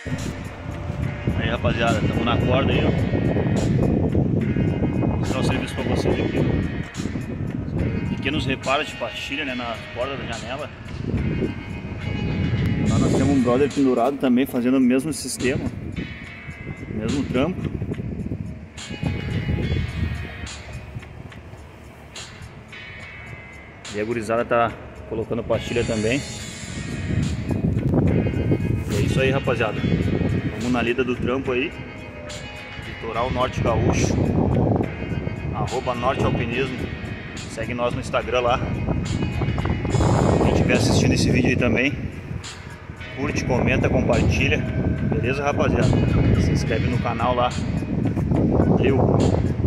Aí, rapaziada, estamos na corda aí, ó. Vou mostrar o serviço pra vocês aqui, ó. Pequenos reparos de pastilha, né, na corda da janela. Lá nós temos um brother pendurado também, fazendo o mesmo sistema, mesmo trampo. E a gurizada tá colocando pastilha também. E é isso aí, rapaziada. Vamos na lida do trampo aí. Litoral Norte Gaúcho, @nortealpinismo. Segue nós no Instagram lá. Quem estiver assistindo esse vídeo aí também, curte, comenta, compartilha. Beleza, rapaziada? Se inscreve no canal lá. Valeu!